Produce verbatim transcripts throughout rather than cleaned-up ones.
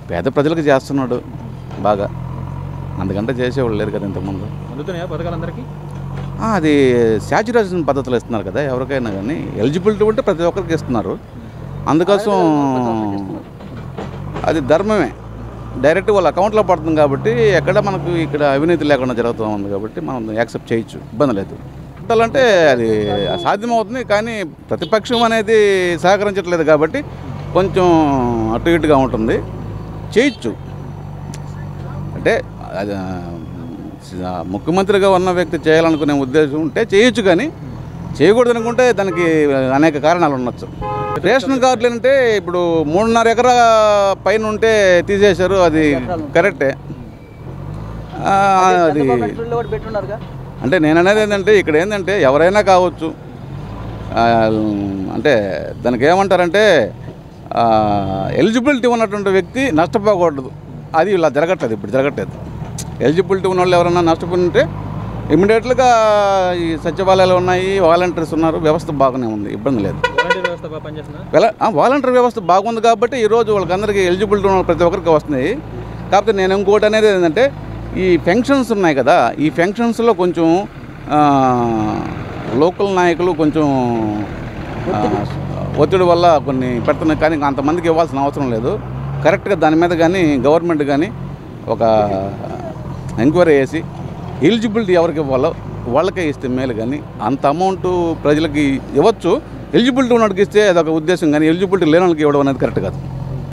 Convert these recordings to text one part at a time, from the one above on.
పేద ప్రజలకు చేస్తున్నాడు బాగా, అందుకంటే చేసేవాళ్ళు లేరు కదా ఇంతకుముందు. అందుతున్నాయా పథకాలందరికీ? అది శాచ్యురేషన్ పద్ధతిలో ఇస్తున్నారు కదా ఎవరికైనా, కానీ ఎలిజిబిలిటీ ఉంటే ప్రతి ఒక్కరికి ఇస్తున్నారు. అందుకోసం అది ధర్మమే, డైరెక్ట్ వాళ్ళ అకౌంట్లో పడుతుంది కాబట్టి ఎక్కడ మనకు ఇక్కడ అవినీతి లేకుండా జరుగుతూ ఉంది కాబట్టి మనం యాక్సెప్ట్ చేయొచ్చు, ఇబ్బంది లేదు. అంటే అది సాధ్యమవుతుంది, కానీ ప్రతిపక్షం అనేది సహకరించట్లేదు కాబట్టి కొంచెం అటు ఇటుగా ఉంటుంది. చేయొచ్చు అంటే అది ముఖ్యమంత్రిగా ఉన్న వ్యక్తి చేయాలనుకునే ఉద్దేశం ఉంటే చేయొచ్చు, కానీ చేయకూడదు అనుకుంటే దానికి అనేక కారణాలు ఉండొచ్చు. రేషన్ కార్డులు అంటే ఇప్పుడు మూడున్నర ఎకరా పైన ఉంటే తీసేశారు, అది కరెక్టే. అది అంటే నేను అనేది ఏంటంటే ఇక్కడ ఏంటంటే ఎవరైనా కావచ్చు, అంటే దానికి ఏమంటారంటే ఎలిజిబిలిటీ ఉన్నటువంటి వ్యక్తి నష్టపోకూడదు, అది ఇలా జరగట్లేదు, ఇప్పుడు జరగట్లేదు. ఎలిజిబిలిటీ ఉన్న వాళ్ళు ఎవరైనా నష్టపోతుంటే ఇమ్మీడియట్గా ఈ సచివాలయాలు ఉన్నాయి, వాలంటీర్స్ ఉన్నారు, వ్యవస్థ బాగానే ఉంది, ఇబ్బంది లేదు. వాలంటీర్ వ్యవస్థ బాగుంది కాబట్టి ఈరోజు వాళ్ళకందరికీ ఎలిజిబిలిటీ ఉన్న ప్రతి ఒక్కరికి వస్తున్నాయి. కాకపోతే నేను ఇంకోటి అనేది ఏంటంటే ఈ ఫంక్షన్స్ ఉన్నాయి కదా, ఈ ఫంక్షన్స్లో కొంచెం లోకల్ నాయకులు కొంచెం ఒత్తిడి వల్ల కొన్ని పెడుతున్నాయి, కానీ అంతమందికి ఇవ్వాల్సిన అవసరం లేదు. కరెక్ట్గా దాని మీద కానీ గవర్నమెంట్ కానీ ఒక ఎంక్వైరీ చేసి ఎలిజిబిలిటీ ఎవరికి ఇవ్వాలో వాళ్ళకే ఇస్తే మేలు, కానీ అంత అమౌంట్ ప్రజలకి ఇవ్వచ్చు. ఎలిజిబిలిటీ ఉన్నట్టుకి ఇస్తే అదొక ఉద్దేశం, కానీ ఎలిజిబిలిటీ లేని వాళ్ళకి ఇవ్వడం అనేది కరెక్ట్ కాదు.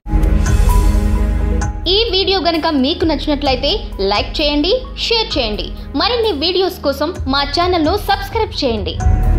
ఈ వీడియో గనుక మీకు నచ్చినట్లయితే లైక్ చేయండి, షేర్ చేయండి. మరిన్ని వీడియోస్ కోసం మా ఛానల్ను సబ్స్క్రైబ్ చేయండి.